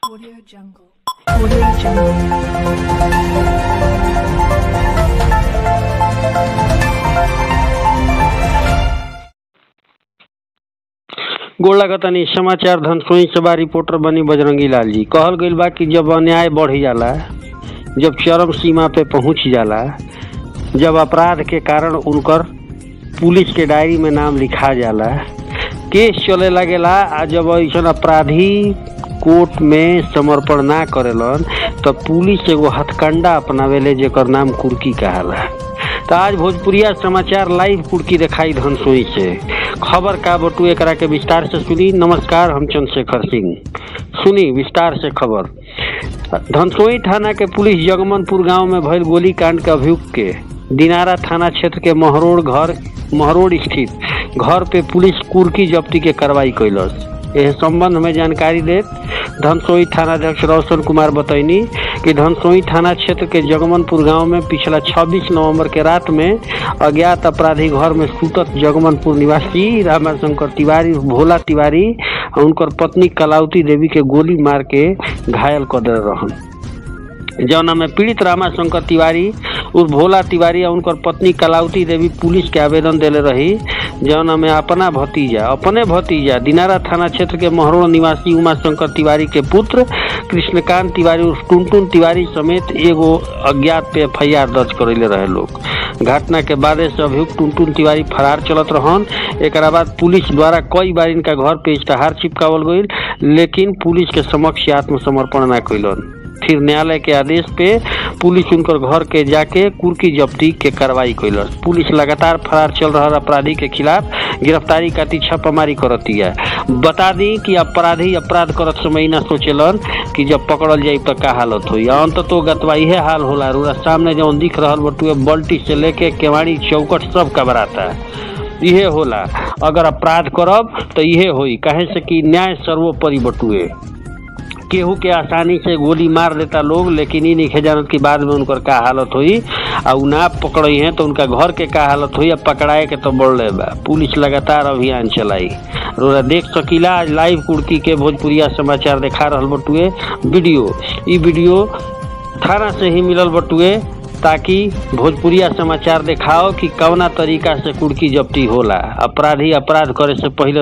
Audio Jungle. Audio Jungle. गोड़ लागतानी। समाचार धनसोई से बा रिपोर्टर बनी बजरंगी लाल जी। कहल गईल बा कि जब अन्याय बढ़ जाला, जब चरम सीमा पे पहुंच जाला, जब अपराध के कारण उनकर पुलिस के डायरी में नाम लिखा जाला, केस चले लगेला, आ जब ऐसा अपराधी कोर्ट में समर्पण ना करेलन तो पुलिस एगो हथकंडा अपनावेले जेकर नाम कुर्की कहाला। तो आज भोजपुरिया समाचार लाइव कुर्की दिखाई धनसोई से। खबर का बटू एकरा के विस्तार से सुनी। नमस्कार, हम चंद्रशेखर सिंह। सुनी विस्तार से खबर। धनसोई थाना के पुलिस जगमनपुर गांव में भइल गोलीकांड के अभियुक्त के दिनारा थाना क्षेत्र के महरोड़ स्थित घर पे पुलिस कुर्की जब्ती के कार्रवाई कैलस। यह संबंध में जानकारी देत धनसोई थानाध्यक्ष रोशन कुमार बतैनी कि धनसोई थाना क्षेत्र के जगमनपुर गांव में पिछला 26 नवंबर के रात में अज्ञात अपराधी घर में सुतत जगमनपुर निवासी रामाशंकर तिवारी, भोला तिवारी और उनकर पत्नी कलावती देवी के गोली मार के घायल कर दे रहन। जौना में पीड़ित रामाशंकर तिवारी और भोला तिवारी और उनकर पत्नी कलावती देवी पुलिस के आवेदन देले रही, जौना में अपने भतीजा दिनारा थाना क्षेत्र के महरोड़ निवासी उमाशंकर तिवारी के पुत्र कृष्णकांत तिवारी और टुनटुन तिवारी समेत एगो अज्ञात पे FIR दर्ज करैले रहे लोग। घटना के बाद से अभियुक्त टुनटुन तिवारी फरार चलत रहन। एक बाद पुलिस द्वारा कई बार इनका घर पे इश्तेहार चिपकावल गईल, लेकिन पुलिस के समक्ष आत्मसमर्पण न कैलन। फिर न्यायालय के आदेश पे पुलिस उनकर घर के जाके कुर्की जब्ती के कार्रवाई कैलस। पुलिस लगातार फरार चल रहा अपराधी के खिलाफ गिरफ्तारी खातिर छापामारी करती है। बता दी कि अपराधी अपराध करत समय न सोचेलन कि जब पकड़ल जाई तो का हालत हुई। अंत तो गतवा इहे हाल होला। रोरा सामने जौन दिख रहल बटुए बल्टी से लेके केवाड़ी चौकट सब कबराता है। इहे होला, अगर अपराध करब तो इहे होई। काहे से कि न्याय सर्वोपरि बटुए। केहू के आसानी से गोली मार देता लोग, लेकिन ई नहीं जानत कि बाद में उनकर का हालत हुई। और ना पकड़ई है तो उनका घर के का हालत हुई। अब पकड़ाए के तो बढ़ले बा। पुलिस लगातार अभियान चलाई। रोरा देख सकीला आज लाइव कुर्की के भोजपुरिया समाचार दिखा रहल बटुए वीडियो। ई वीडियो थाना से ही मिलल बटुए, ताकि भोजपुरिया समाचार दिखाओ कि कवना तरीका से कुर्की जब्ती होला। अपराधी अपराध करे से पहले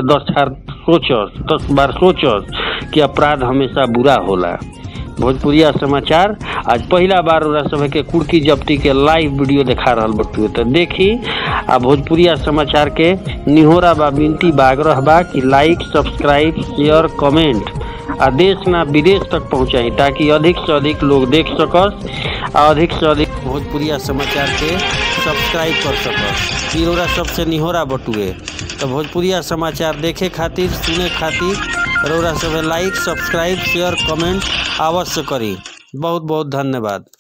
10 बार सोचस कि अपराध हमेशा बुरा होला। भोजपुरिया समाचार आज पहला बार सब के कुर्की जब्ती के लाइव वीडियो दिखा रहल बटुए। तो देखी आ भोजपुरिया समाचार के निहोरा बा, विनती बा, आग्रह बा कि लाइक, सब्सक्राइब, शेयर, कमेंट आ देश ना विदेश तक पहुँचाई, ताकि अधिक से अधिक लोग देख सकस और अधिक से अधिक भोजपुरिया समाचार के सब्सक्राइब कर सकस। निहोरा सबसे निहोरा बटुए। तो भोजपुरिया समाचार देखे खातिर, सुने खातिर रउरा सब लाइक, सब्सक्राइब, शेयर, कमेंट अवश्य करी। बहुत बहुत धन्यवाद।